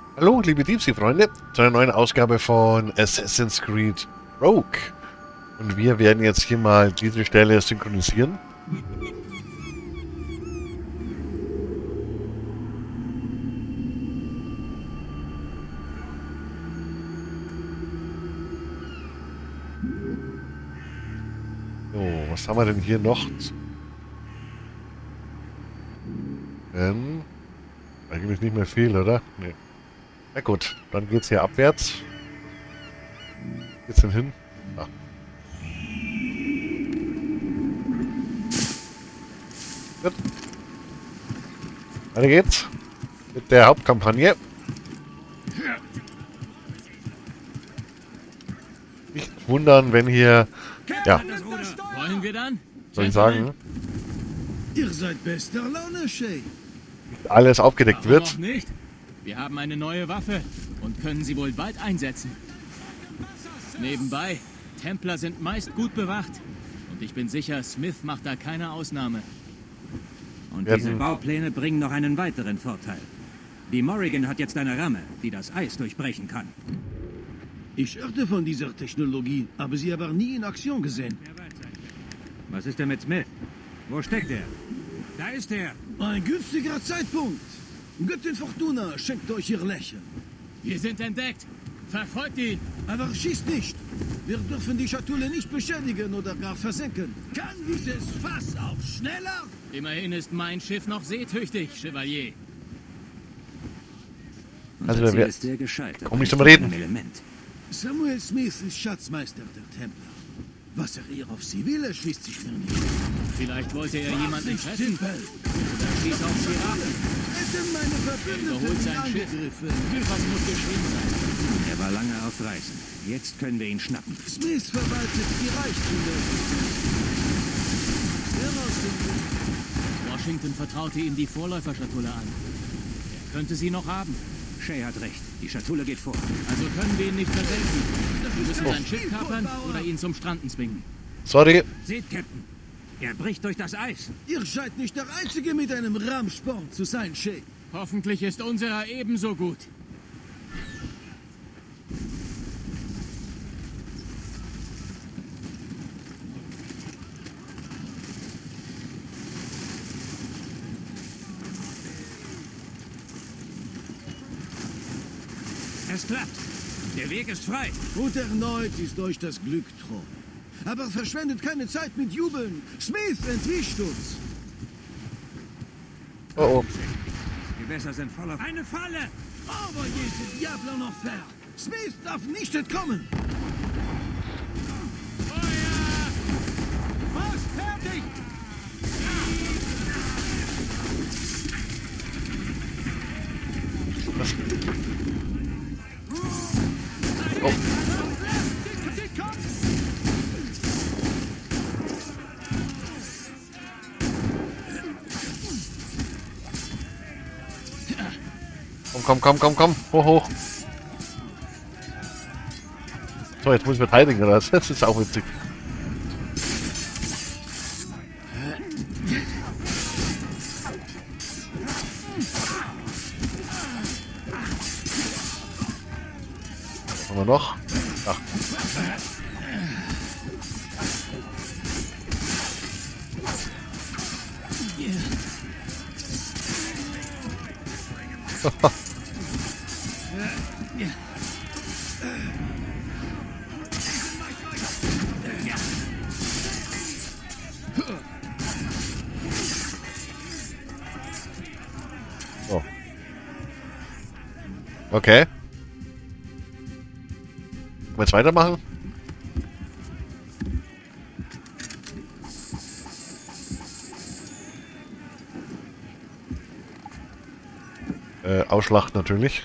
Hallo, liebe Deepsea-Freunde, zu einer neuen Ausgabe von Assassin's Creed Rogue. Und wir werden jetzt hier mal diese Stelle synchronisieren. So, was haben wir denn hier noch? Eigentlich nicht mehr viel, oder? Nee. Na gut, dann geht's hier abwärts. Geht's denn hin? Ah. Gut. Weiter geht's mit der Hauptkampagne. Nicht wundern, wenn hier, ja, Wollen wir dann? soll ich sagen, Ihr seid bester Laune, Shay. alles aufgedeckt Warum wird. auch nicht? Wir haben eine neue Waffe und können sie wohl bald einsetzen. Nebenbei, Templer sind meist gut bewacht. Und ich bin sicher, Smith macht da keine Ausnahme. Und Wir diese hatten- Baupläne bringen noch einen weiteren Vorteil. Die Morrigan hat jetzt eine Ramme, die das Eis durchbrechen kann. Ich hörte von dieser Technologie, habe sie aber nie in Aktion gesehen. Was ist denn mit Smith? Wo steckt er? Da ist er! Ein günstiger Zeitpunkt. Göttin Fortuna schenkt euch ihr Lächeln. Wir sind entdeckt. Verfolgt ihn. Aber schießt nicht. Wir dürfen die Schatulle nicht beschädigen oder gar versenken. Kann dieses Fass auch schneller? Immerhin ist mein Schiff noch seetüchtig, Chevalier. Unser Also, Ziel wer- ist sehr gescheitert. Komm nicht zum Reden. Ein Element. Samuel Smith ist Schatzmeister der Templer. Was er ihr auf sie will, erschließt sich mir nicht. Vielleicht wollte er jemanden Nicht treffen simpel. oder schießt auf Piraten. Hätten meine Überholt Verbündeten sein Schiff. angegriffen. Was muss geschehen sein? Er war lange auf Reisen. Jetzt können wir ihn schnappen. Smith verwaltet die Reichtümer. Washington vertraute ihm die Vorläuferschatulle an. Er könnte sie noch haben. Shay hat recht. Die Schatulle geht vor. Also können wir ihn nicht versenken. Wir müssen sein Schiff kapern oder ihn zum Stranden zwingen. Sorry, Seht, Captain. Er bricht durch das Eis. Ihr scheint nicht der Einzige mit einem Rahmsporn zu sein, Shay. Hoffentlich ist unserer ebenso gut. Es klappt. Der Weg ist frei. Und erneut ist euch das Glück treu. Aber verschwendet keine Zeit mit Jubeln. Smith entwischt uns. oh oh, Die Gewässer sind voller... Eine Falle! Aber diese Diablo noch fair. Smith darf nicht entkommen. Fast fertig! oh. Komm, hoch, hoch. So, jetzt muss ich verteidigen, oder was? Das ist auch witzig. Was haben wir noch? Ach. So. Okay. Wollen wir jetzt weitermachen? Ausschlacht natürlich.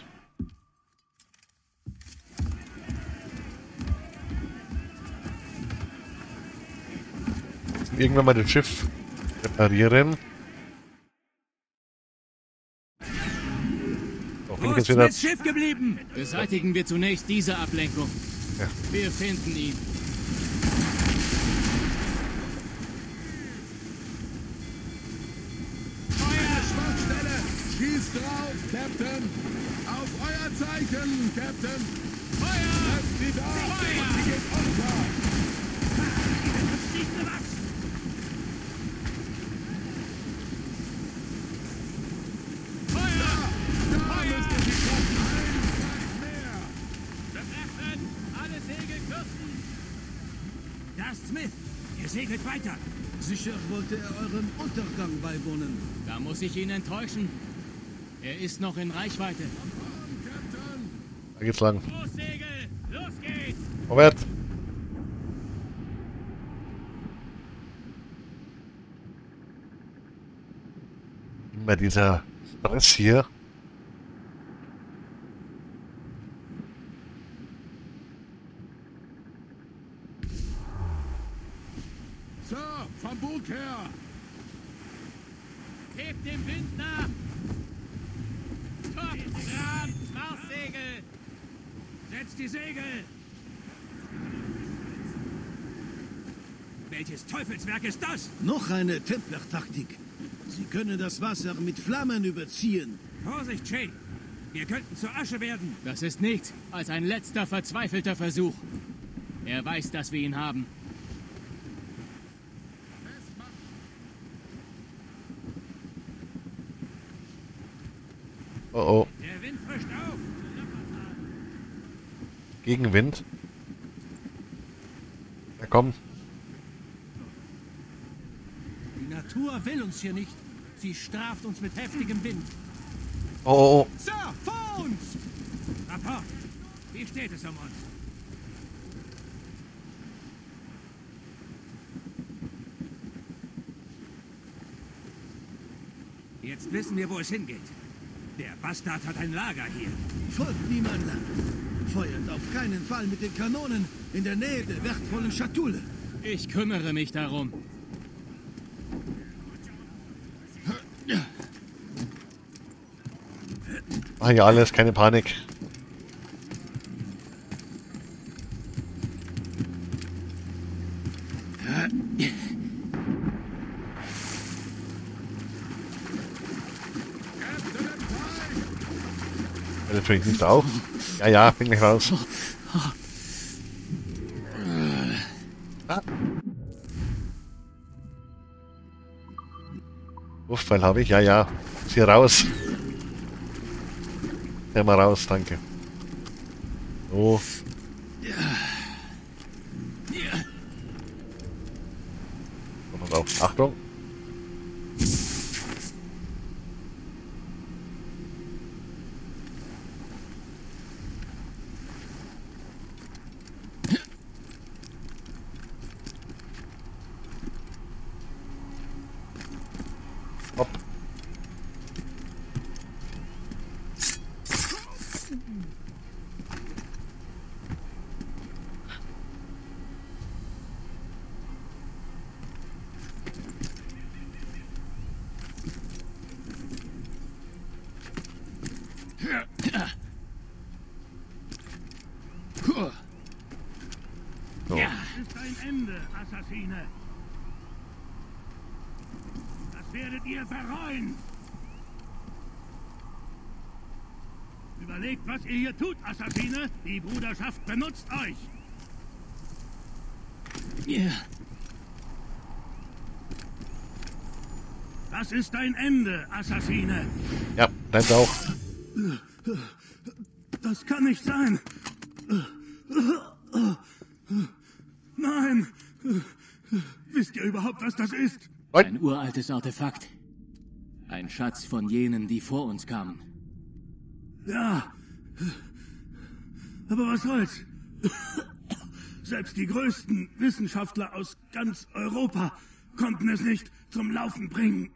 Irgendwann mal das Schiff reparieren. So, bin ich jetzt wieder... Smiths Schiff geblieben? Beseitigen wir zunächst diese Ablenkung. Ja. Wir finden ihn. Feuerschwachstelle! Schießt drauf, Captain! Auf euer Zeichen, Captain! Feuer! Lasst sie da! Feuer! Sie geht unter! Ihnen hat's nicht gewachsen. Feuer! Da müsst ihr sie treffen! Ein mehr! Betreffen! Alle Segel kürzen! Da ist Smith. Er segelt weiter. Sicher wollte er eurem Untergang beiwohnen. Da muss ich ihn enttäuschen. Er ist noch in Reichweite. Captain! Da geht's lang. Großsegel! Los geht's! Vorwärts! Immer dieser Stress hier. Sir, vom Bug her! Hebt dem Wind nach! Top! Ran! Schwarzsegel! Setzt die Segel. Welches Teufelswerk ist das? Noch eine Templer-Taktik. Sie können das Wasser mit Flammen überziehen. Vorsicht, Shay. Wir könnten zur Asche werden. Das ist nichts als ein letzter verzweifelter Versuch. Er weiß, dass wir ihn haben. Oh oh. Der Wind frischt auf. Gegenwind. Ja komm. Die Natur will uns hier nicht. Sie straft uns mit heftigem Wind. Oh oh oh. Sir, vor uns! Rapport. Wie steht es um uns? Jetzt wissen wir, wo es hingeht. Der Bastard hat ein Lager hier. Folgt niemand lang. Feuert auf keinen Fall mit den Kanonen in der Nähe der wertvollen Schatulle. Ich kümmere mich darum. Mach hier alles, keine Panik. Das bringt nicht auf. Ja, ja, bin gleich raus. Ah. Luftpfeil habe ich, ja, ja. Ist hier raus. Hier mal raus, danke. So. Noch drauf. Achtung. Hopp. So. Das ist ein Ende, Assassine. Das werdet ihr bereuen. Überlegt, was ihr hier tut, Assassine. Die Bruderschaft benutzt euch. Ja. Das ist ein Ende, Assassine. Ja, bleibt auch. Das kann nicht sein. Nein. Wisst ihr überhaupt, was das ist? Ein uraltes Artefakt. Ein Schatz von jenen, die vor uns kamen. Ja. Aber was soll's? Selbst die größten Wissenschaftler aus ganz Europa konnten es nicht zum Laufen bringen.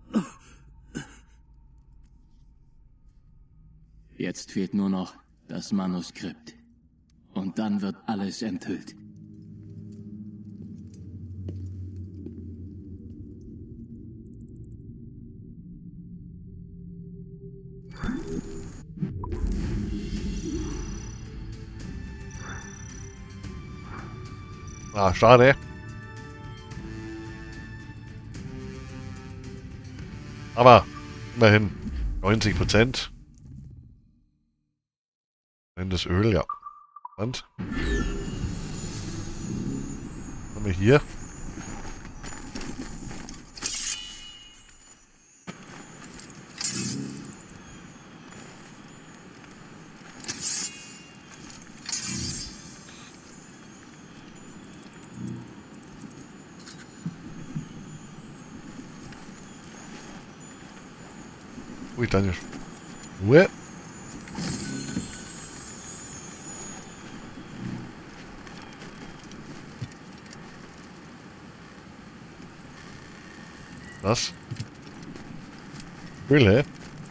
Jetzt fehlt nur noch das Manuskript. Und dann wird alles enthüllt. Ah, schade. Aber immerhin 90%. Das Öl, ja. Und? Was haben wir hier? Ui, kleine Ruhe. Was? Höhle?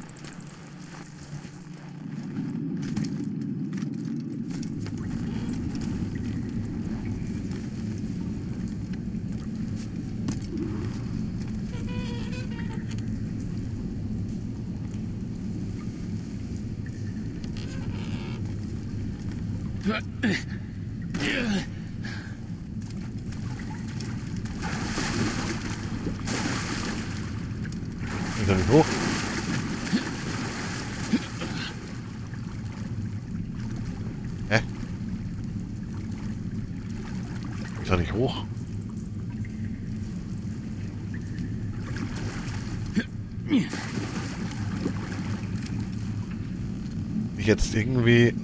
Ich kann nicht hoch. Hä? Ich kann nicht hoch. Ich jetzt irgendwie...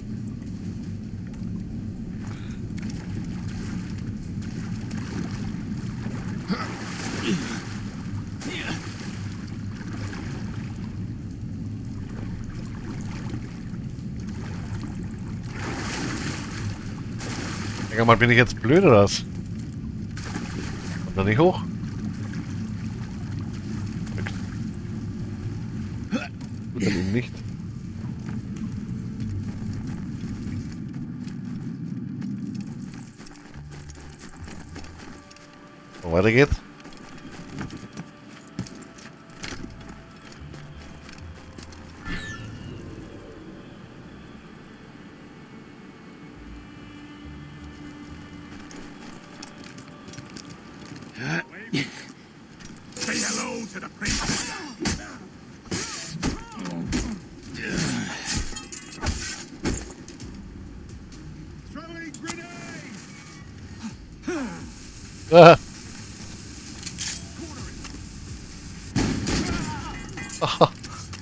Ja, mal, bin ich jetzt blöd oder was? Kommt da nicht hoch? Gut, dann eben nicht. So, weiter geht's. Say hello to the princess. Throwing grenade. Ah. Aha.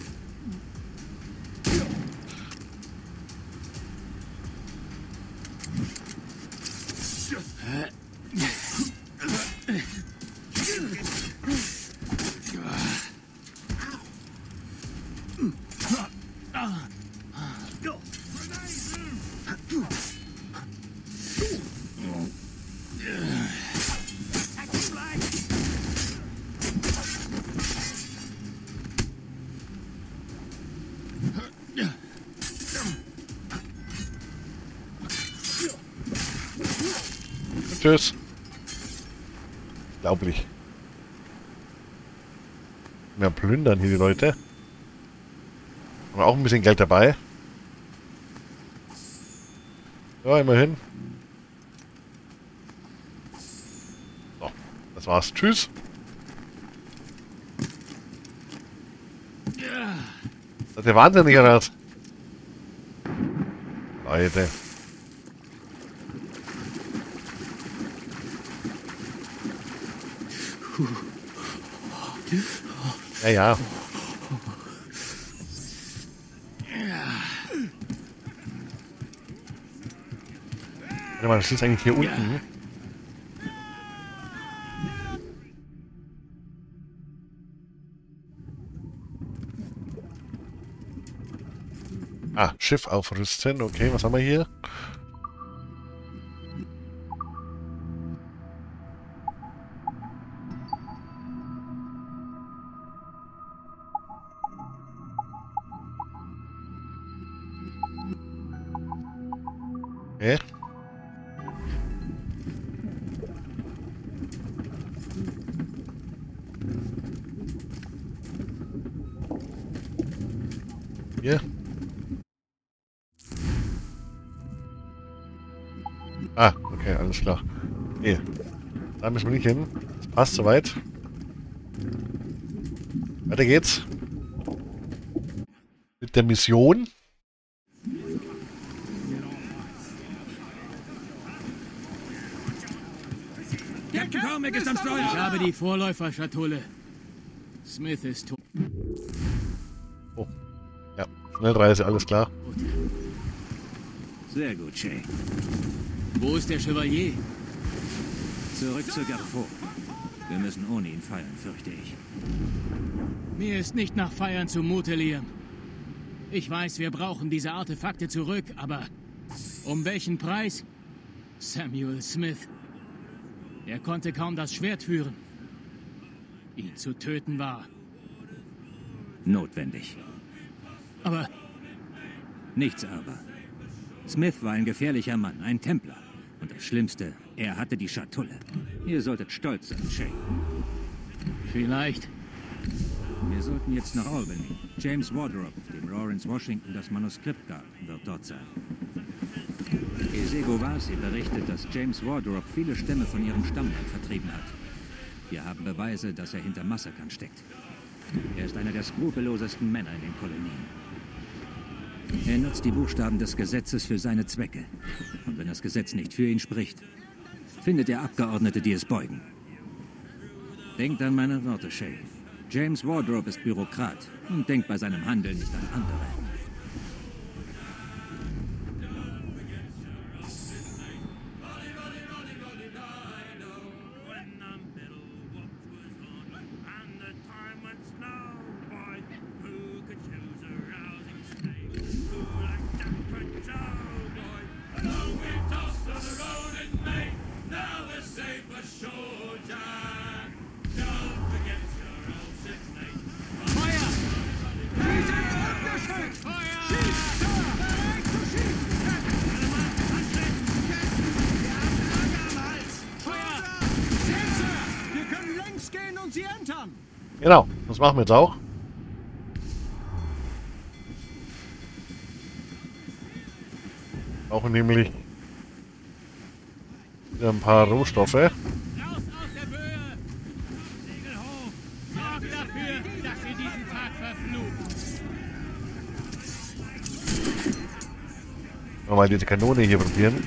Tschüss. Unglaublich. Wir plündern hier die Leute. Haben wir auch ein bisschen Geld dabei. Ja, immerhin. So, das war's. Tschüss. Das ist ja wahnsinnig, oder was? Leute. Ja, ja. Warte mal, das ist eigentlich hier unten. Ah, Schiff aufrüsten. Okay, was haben wir hier? Okay. Hier. Ah, okay, alles klar. Okay. Da müssen wir nicht hin. Das passt soweit. Weiter geht's. Mit der Mission. Cormac ist am Steuer. Ich habe die Vorläuferschatulle. Smith ist tot. Oh. Ja, Schnellreise, alles klar. Sehr gut, Shay. Wo ist der Chevalier? Zurück zu Garfo. Wir müssen ohne ihn feiern, fürchte ich. Mir ist nicht nach Feiern zumute, Liam. Ich weiß, wir brauchen diese Artefakte zurück, aber um welchen Preis? Samuel Smith. Er konnte kaum das Schwert führen. Ihn zu töten war. Notwendig. Aber Nichts aber. Smith war ein gefährlicher Mann, ein Templer. Und das Schlimmste, er hatte die Schatulle. Ihr solltet stolz sein, Shay. vielleicht. Wir sollten jetzt nach Albany. James Wardrop, dem Lawrence Washington das Manuskript gab, wird dort sein. Esego Vasi berichtet, dass James Wardrop viele Stämme von ihrem Stammland vertrieben hat. Wir haben Beweise, dass er hinter Massakern steckt. Er ist einer der skrupellosesten Männer in den Kolonien. Er nutzt die Buchstaben des Gesetzes für seine Zwecke. Und wenn das Gesetz nicht für ihn spricht, findet er Abgeordnete, die es beugen. Denkt an meine Worte, Shay. James Wardrop ist Bürokrat und denkt bei seinem Handeln nicht an andere. Genau, das machen wir jetzt auch. Brauchen nämlich wieder ein paar Rohstoffe. Raus aus der Böe! Segel hoch! Sorgt dafür, dass ihr diesen Tag verflucht! Mal diese Kanone hier probieren.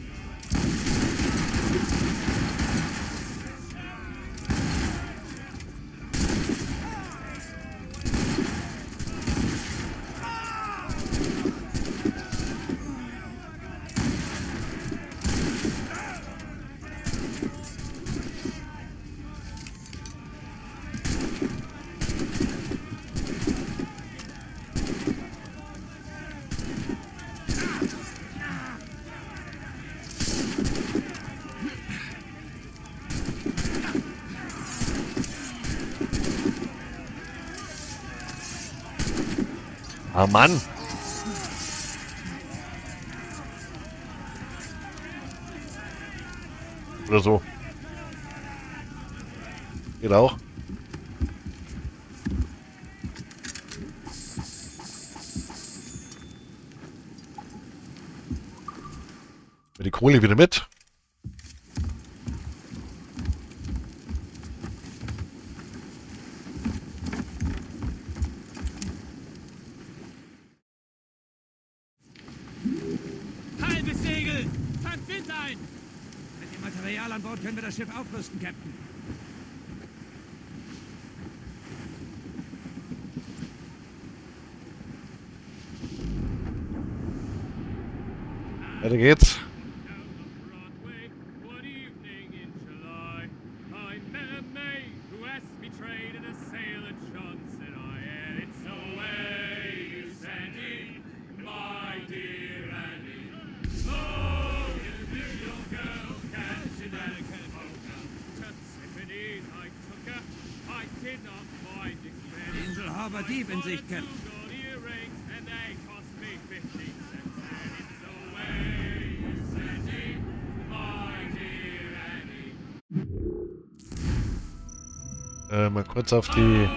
Ah, Mann! Oder so. Geht auch. Die Kohle wieder mit. Halbes Segel! Fangt Wind ein! Mit dem Material an Bord können wir das Schiff aufrüsten, Captain. Weiter geht's. Insel Harbor Deep in Sicht, Captain. Mal kurz auf die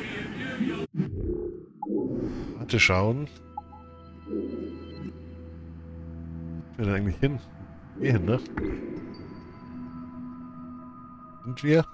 Karte schauen. Wo sind wir denn eigentlich hin? Hier hin, ne? Sind wir?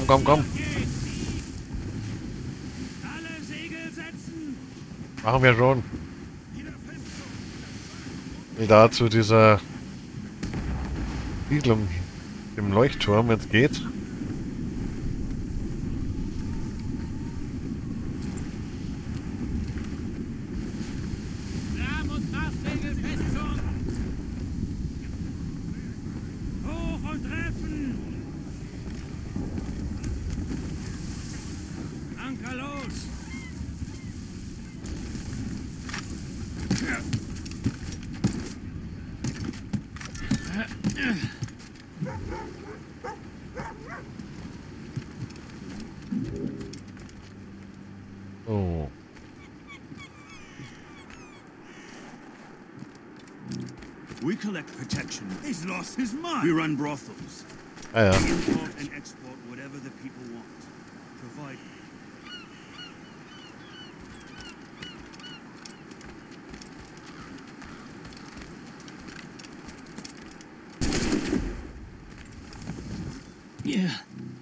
komm, komm. Alle Segel setzen! Machen wir schon. Will da zu dieser Siedlung, dem Leuchtturm, wenn es geht. Rahm- und Trafsegel festzurren! Hoch und treffen! Anker los! Oh. We collect protection. He's lost his mind! We run brothels. Ah ja. We import and export whatever the people want. Provide. Ja.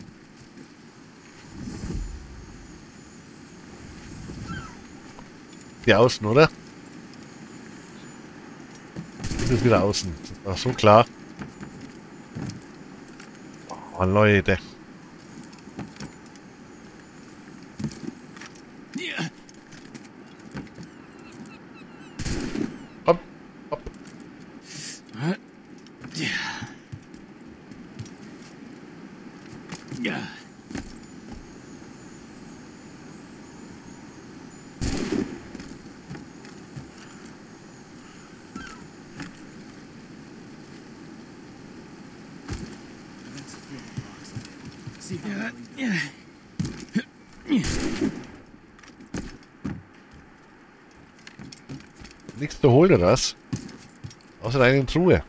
Die Außen, oder? Das ist wieder außen. Ach so, klar. Oh, Leute. Ja. Hopp, hopp. Ja. Ja. Nichts zu holen, oder was? Außer eine Truhe.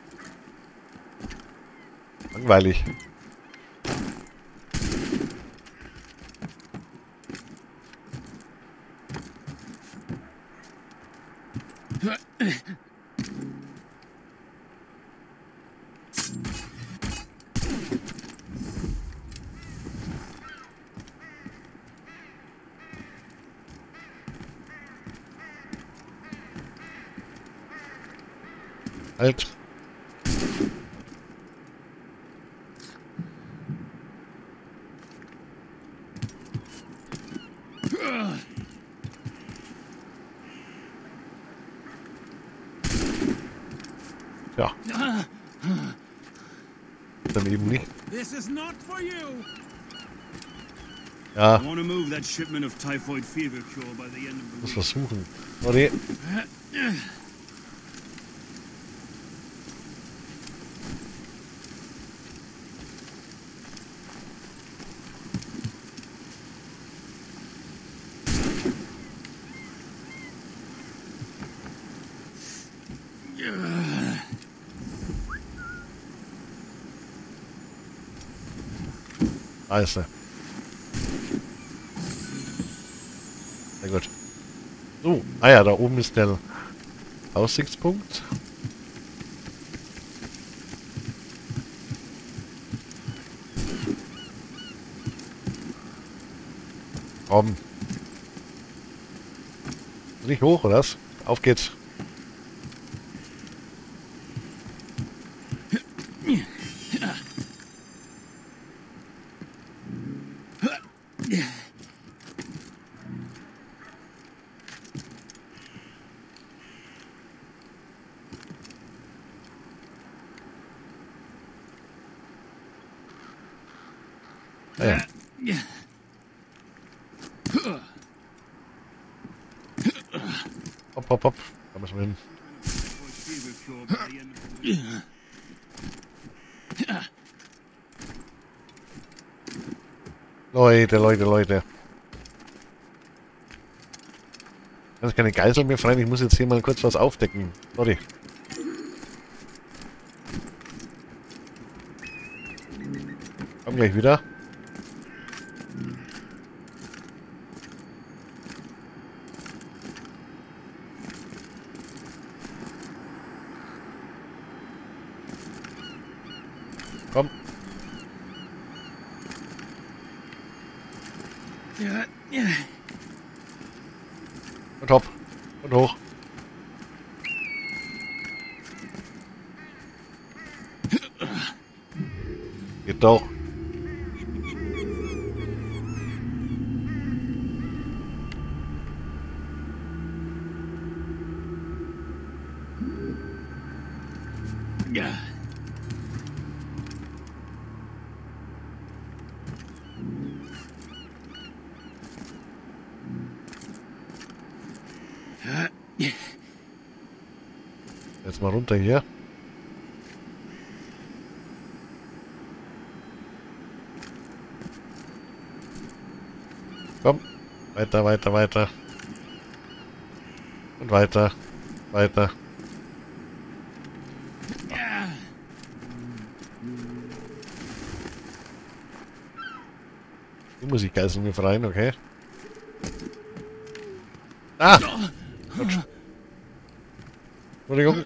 Langweilig. Halt. Ja. Dann eben nicht. This is not for you! Ja, I want to move that shipment of typhoid fever cure by the end of the muss week. versuchen. Sorry. Also. Sehr gut. So, ah ja, da oben ist der Aussichtspunkt. Komm. Nicht hoch, oder was? Auf geht's. Ah ja. Hopp, hopp, hopp. Da müssen wir hin. Typhoid fever cure by the end of the week. Leute, Leute, Leute. Kann ich keine Geisel mehr freien? Ich muss jetzt hier mal kurz was aufdecken. Sorry. Komm gleich wieder. Komm. Und hopp. Und hoch. Geht doch. Ja. Jetzt mal runter hier. Komm. Weiter, weiter, weiter. Und weiter. Weiter. Die Musik geißeln mir rein, okay. Ah! Gut. Entschuldigung.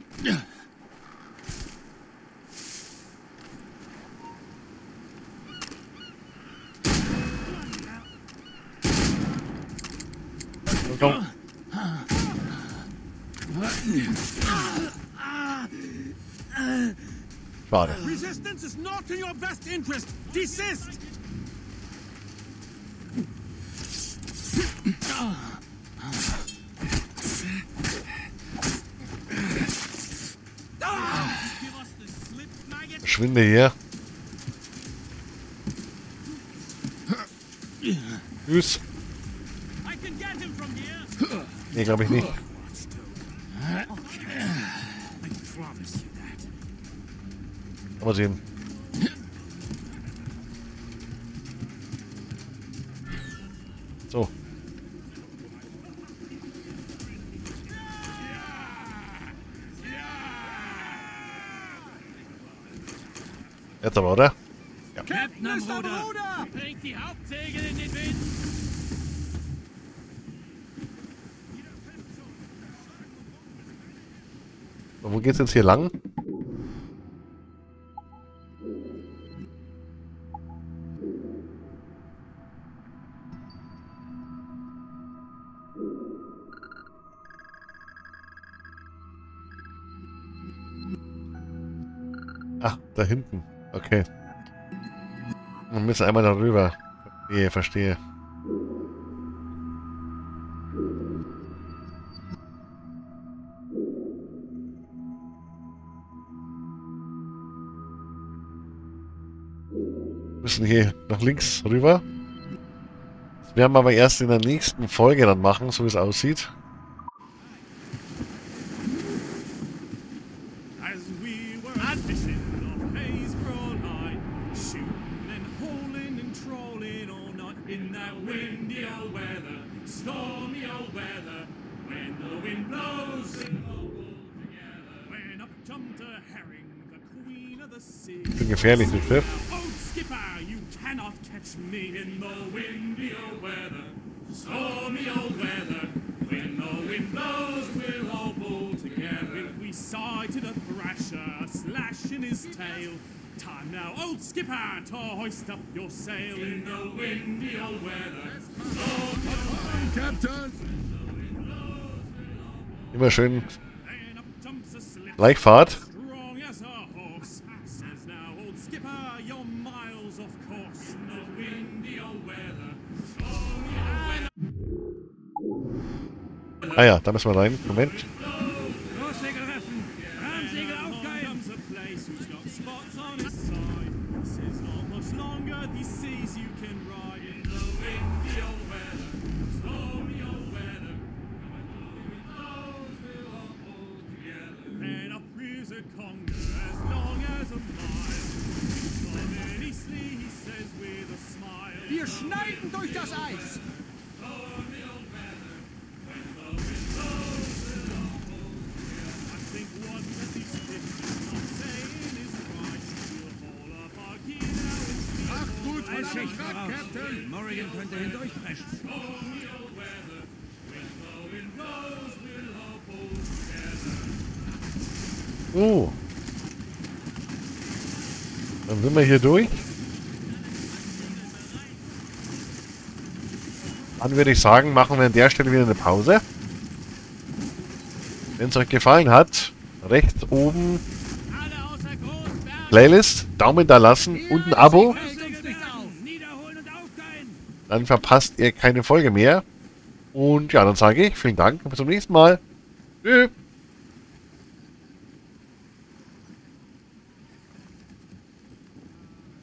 Entschuldigung. Schade. Resistance is not in your best interest. Desist! Verschwinde hier. Tschüss. Nee, glaube ich nicht. Mal sehen. So. Jetzt aber, oder? Ja. Captain am Ruder! Bringt die Hauptsegel in den Wind! Und wo geht's jetzt hier lang? Ach, da hinten. Okay. Wir müssen einmal darüber. Verstehe, verstehe. Wir müssen hier nach links rüber. Das werden wir aber erst in der nächsten Folge dann machen, so wie es aussieht. Ich bin gefährlich, das Schiff. Time now, old skipper, to hoist up your sail in the windy old weather. Captain! Immer schön Gleichfahrt. Strong as a horse, says now, old skipper, you're miles off course in the windy old weather. Ah ja, da müssen wir rein. Moment. Großsegel reffen! Rahmsegel aufgeilen! Wir schneiden durch das Eis! Schicht voraus. Morrigan könnte hindurchpreschen. Oh. Dann sind wir hier durch. Dann würde ich sagen, machen wir an der Stelle wieder eine Pause. Wenn es euch gefallen hat, rechts oben Playlist, Daumen da lassen und ein Abo. Dann verpasst ihr keine Folge mehr. Und ja, dann sage ich vielen Dank und bis zum nächsten Mal. Tschüss.